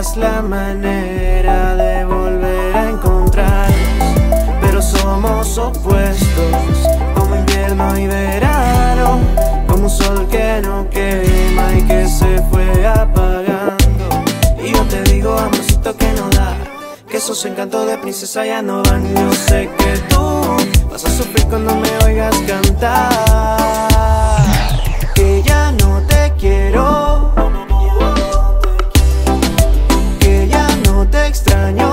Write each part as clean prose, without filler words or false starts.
buscas la manera de volver a encontrarnos, pero somos opuestos, como invierno y verano, como un sol que no quema y que se fue apagando. Y yo te digo, amorcito, que no da, que esos encantos de princesa ya no van. Yo sé que tú vas a sufrir cuando me oigas cantar, que ya no te quiero, que ya no te extraño,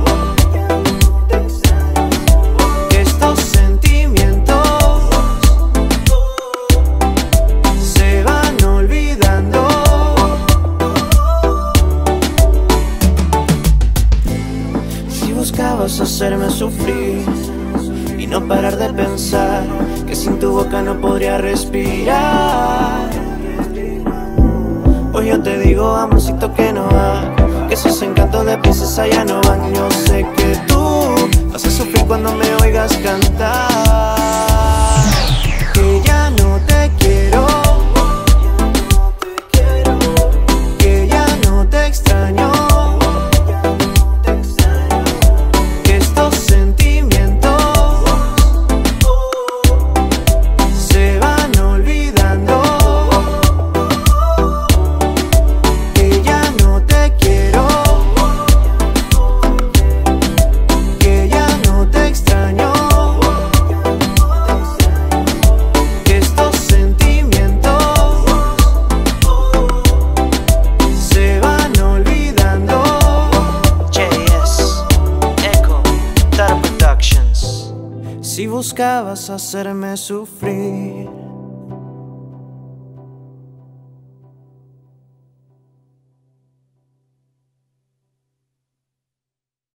que estos sentimientos se van olvidando. Si buscabas hacerme sufrir y no parar de pensar que sin tu boca no podría respirar, pues yo te digo, amorcito, que no va, que esos encantos de princesa ya no van. Yo sé que tú vas a sufrir cuando me oigas cantar, que ya no te quiero, que ya no te extraño, que estos sentimientos se van olvidando, que ya no te quiero, que ya no te extraño, que estos sentimientos se van olvidando. JS, Echo, Tara Productions. Si buscabas hacerme sufrir